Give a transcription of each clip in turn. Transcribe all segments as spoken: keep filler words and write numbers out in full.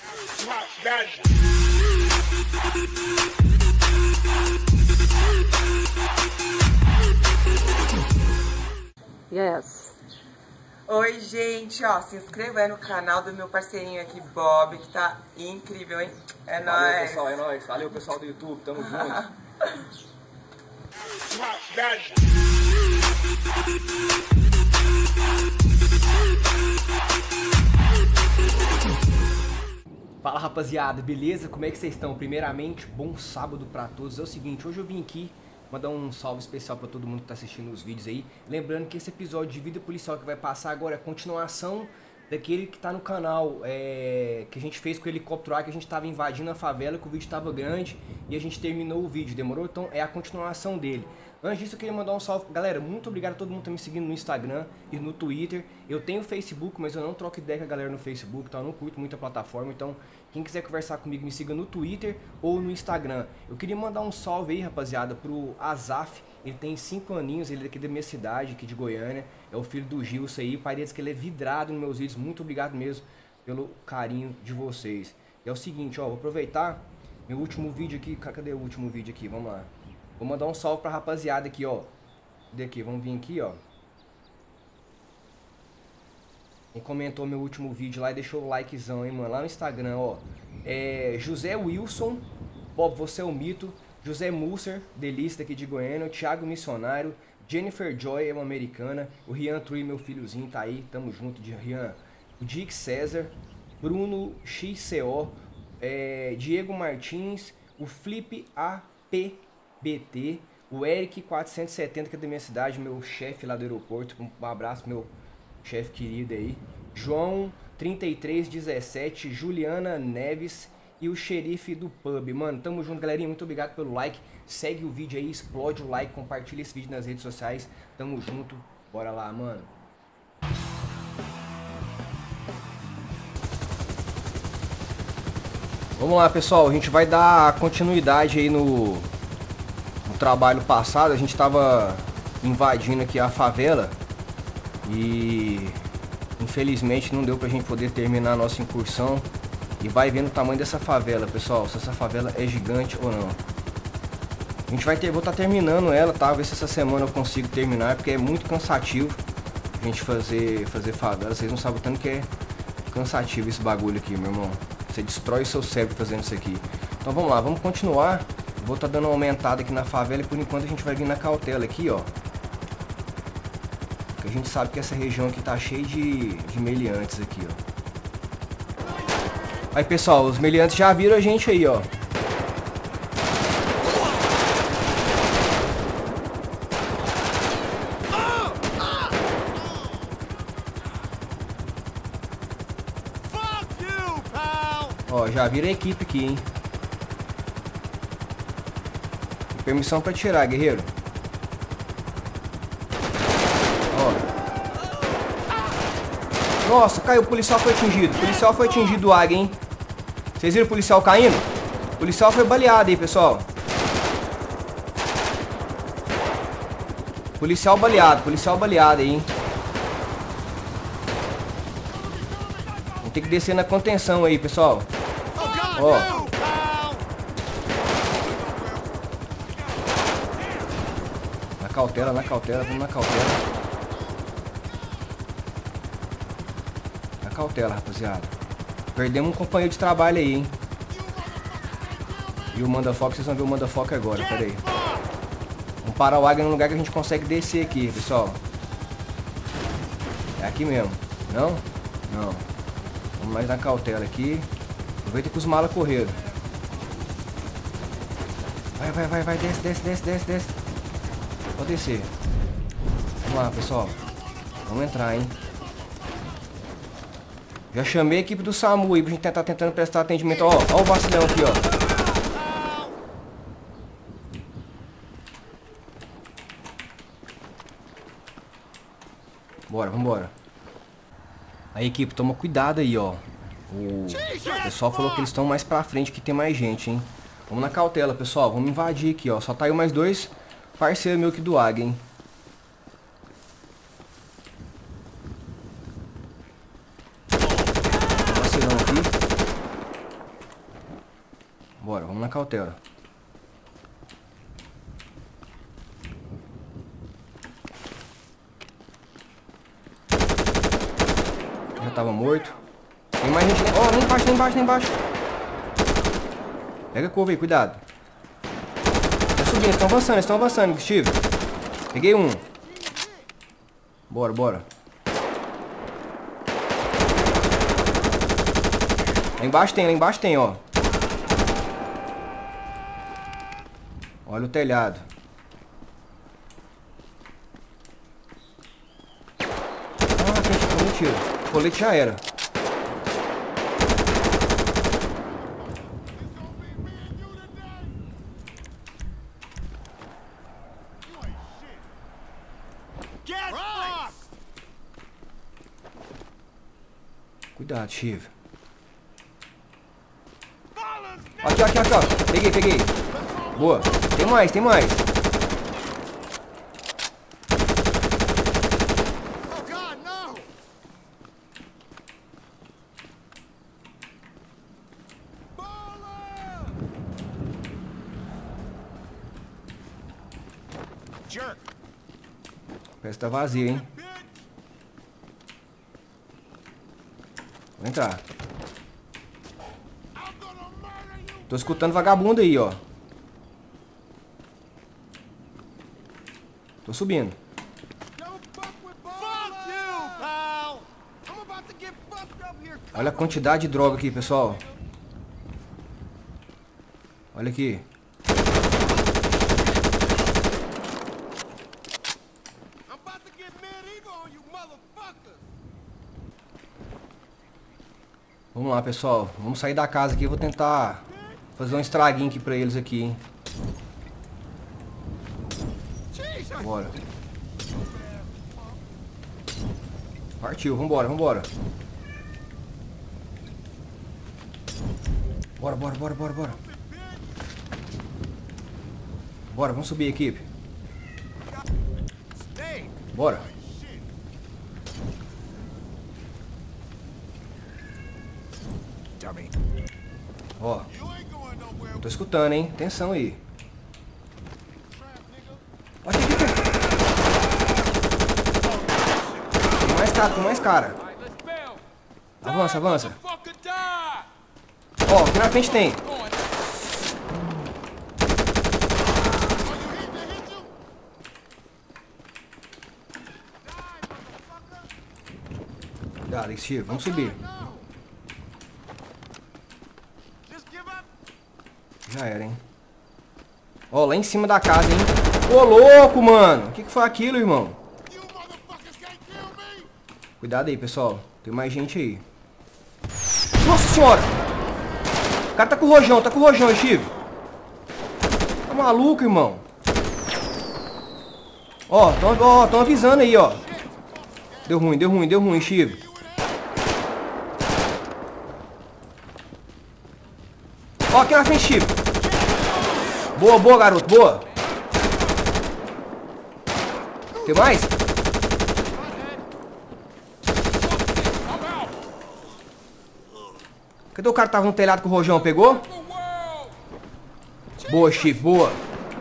Yes. Oi, gente, ó, se inscreva aí no canal do meu parceirinho aqui, Bob, que tá incrível, hein? É Valeu, nóis. pessoal, é nóis. Valeu, pessoal do YouTube, tamo junto. Fala, rapaziada, beleza? Como é que vocês estão? Primeiramente, bom sábado pra todos. É o seguinte, hoje eu vim aqui mandar um salve especial pra todo mundo que tá assistindo os vídeos aí. Lembrando que esse episódio de Vida Policial que vai passar agora é a continuação daquele que tá no canal, é, que a gente fez com o helicóptero lá, que a gente tava invadindo a favela, que o vídeo tava grande e a gente terminou o vídeo, demorou? Então é a continuação dele. Antes disso eu queria mandar um salve, galera, muito obrigado a todo mundo que tá me seguindo no Instagram e no Twitter. Eu tenho Facebook, mas eu não troco ideia com a galera no Facebook, então eu não curto muita plataforma, então quem quiser conversar comigo me siga no Twitter ou no Instagram. Eu queria mandar um salve aí, rapaziada, pro Azaf. Ele tem cinco aninhos, ele é daqui da minha cidade, aqui de Goiânia. É o filho do Gilson aí. O pai dele diz que ele é vidrado nos meus vídeos. Muito obrigado mesmo pelo carinho de vocês. E é o seguinte, ó, vou aproveitar meu último vídeo aqui. Cadê o último vídeo aqui? Vamos lá. Vou mandar um salve pra rapaziada aqui, ó. Daqui, vamos vir aqui, ó. Quem comentou meu último vídeo lá e deixou o likezão, hein, mano. Lá no Instagram, ó. É José Wilson. Bob, você é o mito. José Musser, delista aqui de Goiânia, o Thiago Missionário, Jennifer Joy, é uma americana, o Rian Trui, meu filhozinho, tá aí, tamo junto, de Rian, o Dick César, Bruno X C O, é, Diego Martins, o Flip A P B T, o Eric quatrocentos e setenta, que é da minha cidade, meu chefe lá do aeroporto, um abraço meu chefe querido aí, João trinta e três dezessete, Juliana Neves, e o xerife do pub. Mano, tamo junto, galerinha. Muito obrigado pelo like. Segue o vídeo aí, explode o like, compartilha esse vídeo nas redes sociais. Tamo junto. Bora lá, mano. Vamos lá, pessoal. A gente vai dar continuidade aí no, no trabalho passado. A gente tava invadindo aqui a favela e infelizmente não deu pra gente poder terminar a nossa incursão. E vai vendo o tamanho dessa favela, pessoal, se essa favela é gigante ou não. A gente vai ter, vou estar tá terminando ela, tá? Ver se essa semana eu consigo terminar, porque é muito cansativo a gente fazer, fazer favela. Vocês não sabem o tanto que é cansativo esse bagulho aqui, meu irmão. Você destrói o seu cérebro fazendo isso aqui. Então vamos lá, vamos continuar. Vou estar tá dando uma aumentada aqui na favela e por enquanto a gente vai vir na cautela aqui, ó. Porque a gente sabe que essa região aqui tá cheia de, de meliantes aqui, ó. Aí, pessoal, os meliantes já viram a gente aí, ó. Ó, já viram a equipe aqui, hein. Permissão pra tirar, guerreiro. Nossa, caiu, o policial foi atingido. O policial foi atingido do águia, hein? Vocês viram o policial caindo? O policial foi baleado aí, pessoal. Policial baleado, policial baleado aí, hein? Vamos ter que descer na contenção aí, pessoal. Ó. Na cautela, na cautela, vamos na cautela. Cautela, rapaziada. Perdemos um companheiro de trabalho aí, hein? E o Mandafoca, vocês vão ver o Mandafoca agora, pera aí. Vamos parar o águia num lugar que a gente consegue descer aqui, pessoal. É aqui mesmo. Não? Não. Vamos mais na cautela aqui. Aproveita que os malas correram. Vai, vai, vai, vai, desce, desce, desce, desce, desce. Pode descer. Vamos lá, pessoal. Vamos entrar, hein? Já chamei a equipe do SAMU aí pra gente tentar tentando prestar atendimento. Ó, ó o vacilão aqui, ó. Bora, vambora. Aí, equipe, toma cuidado aí, ó. O pessoal falou que eles estão mais pra frente, que tem mais gente, hein. Vamos na cautela, pessoal. Vamos invadir aqui, ó. Só tá aí mais dois parceiros meus aqui do águia, hein. Vacilão aqui. bora, vamos na cautela. Já tava morto. Tem mais gente. Ó, oh, lá embaixo, lá embaixo, lá embaixo. Pega a curva aí, cuidado. Tá subindo, estão avançando, estão avançando, Steve. Peguei um. Bora, bora. Lá embaixo tem, lá embaixo tem, ó. Olha o telhado. Ah, tem mentira. O colete já era. Cuidado, Steve. Aqui, aqui, aqui, ó. Peguei, peguei. Boa. Tem mais, tem mais. Parece que tá vazio, hein? Vou entrar. Tô escutando vagabundo aí, ó. Tô subindo. Olha a quantidade de droga aqui, pessoal. Olha aqui. Vamos lá, pessoal. Vamos sair da casa aqui. Eu vou tentar fazer um estraguinho aqui pra eles aqui, hein. Bora. Partiu, vambora, vambora. Bora, bora, bora, bora, bora. Bora, vamos subir, equipe. Bora. Ó. Tô escutando, hein? Atenção aí. Aqui, aqui, aqui. Tem mais cara, tem mais cara. Avança, avança. Ó, aqui na frente tem. Cuidado, Steve. Vamos subir. Já era, hein? Ó, lá em cima da casa, hein? Ô, louco, mano! O que, que foi aquilo, irmão? Cuidado aí, pessoal. Tem mais gente aí. Nossa senhora! O cara tá com o rojão, tá com o rojão, Steve. Tá maluco, irmão? Ó, tão, ó, tão avisando aí, ó. Deu ruim, deu ruim, deu ruim, Steve. Ó, aqui na frente, Steve. Boa, boa, garoto, boa. Tem mais? Cadê o cara que tava no telhado com o rojão? Pegou? Boa, Steve, boa.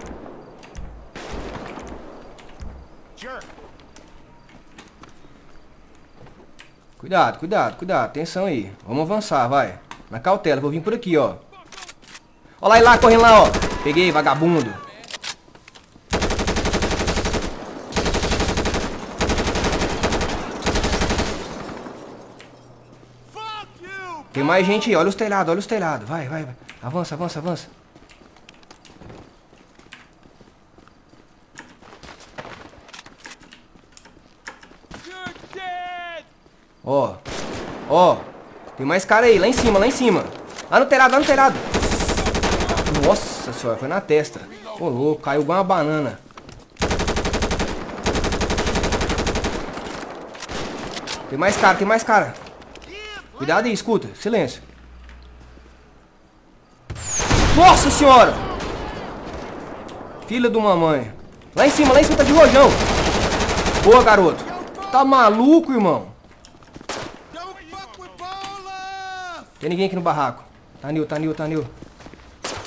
Cuidado, cuidado, cuidado. Atenção aí. Vamos avançar, vai. Na cautela, vou vir por aqui, ó. Ó lá, e lá, correndo lá, ó. Peguei, vagabundo. Tem mais gente aí, olha os telhados, olha os telhados. Vai, vai, vai. Avança, avança, avança. Ó, ó. Tem mais cara aí, lá em cima, lá em cima. Lá no telhado, lá no telhado. Nossa senhora, foi na testa. Ô, louco, caiu igual uma banana. Tem mais cara, tem mais cara. Cuidado aí, escuta, silêncio. Nossa senhora! Filha de uma mãe. Lá em cima, lá em cima tá de rojão. Boa, garoto. Tá maluco, irmão? Tem ninguém aqui no barraco. Tá nil, tá nil, tá nil.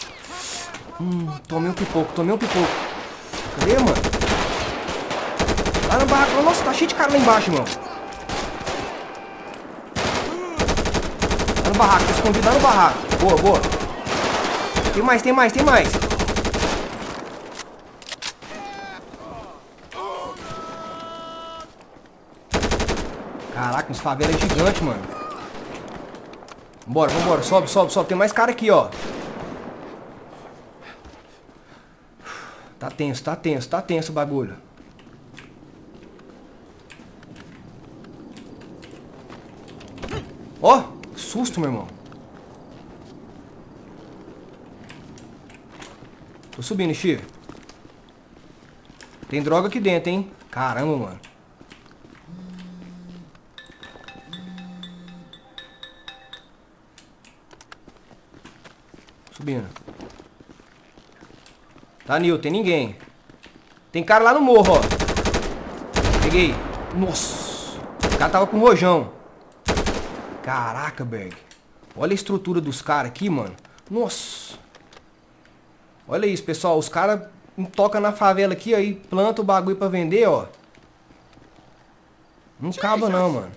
Hum, tomei um pipoco, tomei um pipoco. Cadê, mano? Lá na barraca. Nossa, tá cheio de cara lá embaixo, irmão. Lá no barraco, tô escondido lá no barraco. Boa, boa. Tem mais, tem mais, tem mais. Caraca, uns favelas gigantes, mano. Vambora, vambora. Sobe, sobe, sobe. Tem mais cara aqui, ó. Tá tenso, tá tenso, tá tenso o bagulho. Ó, que susto, meu irmão. Tô subindo, Chico. Tem droga aqui dentro, hein? Caramba, mano. Subindo. Tá, Nil, tem ninguém. Tem cara lá no morro, ó. Peguei. Nossa. O cara tava com rojão. Caraca, Berg. Olha a estrutura dos caras aqui, mano. Nossa. Olha isso, pessoal. Os caras tocam na favela aqui, aí planta o bagulho pra vender, ó. Não acaba não, mano.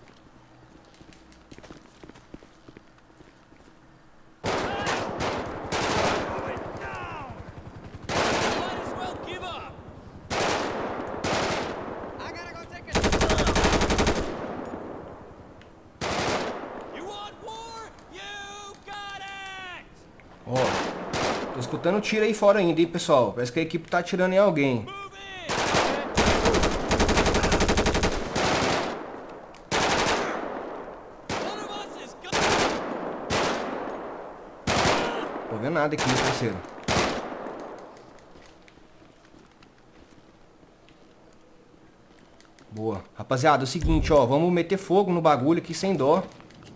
Ó, tô escutando tiro aí fora ainda, hein, pessoal. Parece que a equipe tá atirando em alguém. Tô vendo nada aqui, meu parceiro. Boa. Rapaziada, é o seguinte, ó. Vamos meter fogo no bagulho aqui sem dó.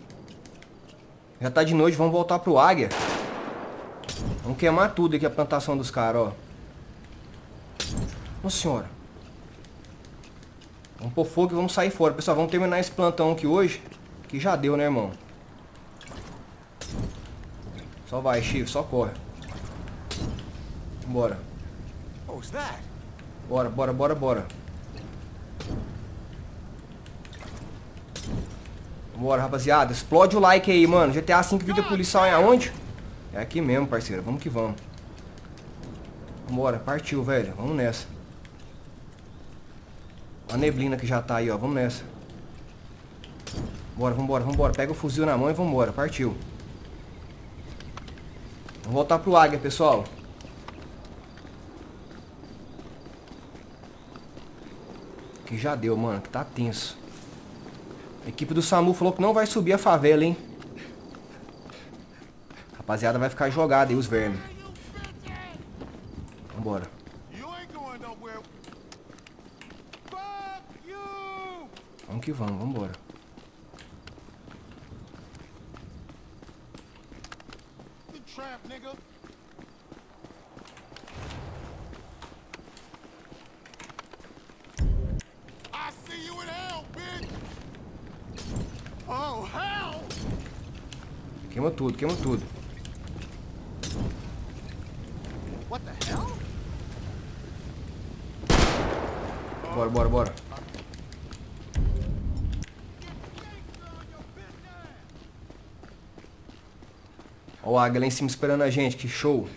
Já tá de noite, vamos voltar pro Águia. Vamos queimar tudo aqui, a plantação dos caras, ó. Nossa senhora. Vamos pôr fogo e vamos sair fora. Pessoal, vamos terminar esse plantão aqui hoje. Que já deu, né, irmão? Só vai, Chico, só corre. Bora. Bora, bora, bora, bora. Bora, rapaziada. Explode o like aí, mano. G T A cinco Vida Policial é aonde? É aqui mesmo, parceiro. Vamos que vamos. Bora, partiu, velho. Vamos nessa. A neblina que já tá aí, ó. Vamos nessa. Bora, vambora, vambora. Pega o fuzil na mão e vambora. Partiu. Vamos voltar pro Águia, pessoal. Que já deu, mano. Que tá tenso. A equipe do SAMU falou que não vai subir a favela, hein? Rapaziada, vai ficar jogada aí os vermes. Vambora. Vamos que vamos, vambora. Queima tudo, queima tudo. What the hell? Bora, bora, bora. Ó o Águia lá em cima esperando a gente, que show.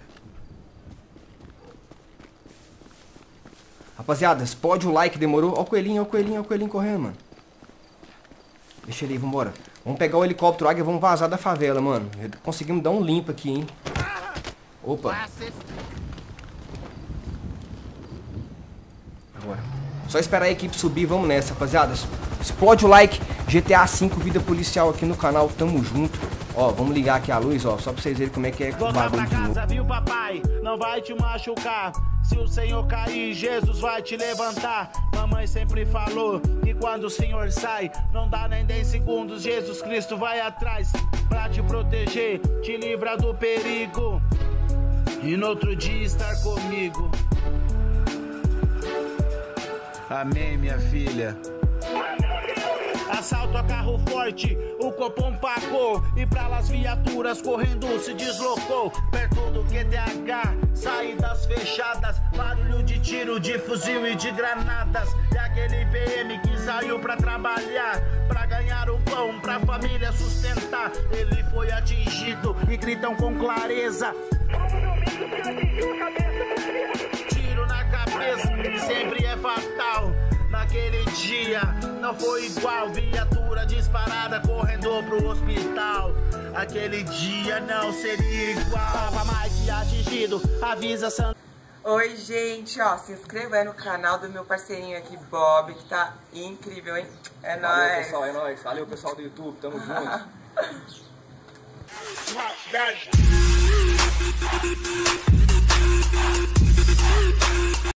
Rapaziada, explode o like, demorou? Ó o coelhinho, ó o coelhinho, ó o coelhinho correndo, mano. Deixa ele aí, vambora. Vamos pegar o helicóptero Águia e vamos vazar da favela, mano. Conseguimos dar um limpo aqui, hein. Opa. Bora. Só esperar a equipe subir, vamos nessa, rapaziada. Explode o like. G T A cinco Vida Policial aqui no canal, tamo junto. Ó, vamos ligar aqui a luz, ó, só pra vocês verem como é que é o bagulho de novo. Viu, papai? Não vai te machucar. Se o Senhor cair, Jesus vai te levantar. Mamãe sempre falou que quando o Senhor sai, não dá nem dez segundos, Jesus Cristo vai atrás pra te proteger, te livrar do perigo e no outro dia estar comigo. Amém, minha filha. assalto a carro forte, o Copom pagou. E pra las viaturas correndo se deslocou. Perto do Q T H, saídas fechadas, barulho de tiro, de fuzil e de granadas. E aquele P M que saiu pra trabalhar, pra ganhar o pão, pra família sustentar. Ele foi atingido e gritam com clareza: tiro na cabeça, sempre é fatal. Naquele dia não foi igual, viatura disparada correndo pro hospital. Aquele dia não seria igual. Tava mais que atingido, avisa Sandra. Oi, gente, ó, se inscreva aí no canal do meu parceirinho aqui, Bob, que tá incrível, hein? É Valeu, nóis. pessoal, é nóis. Valeu, pessoal do YouTube, tamo junto.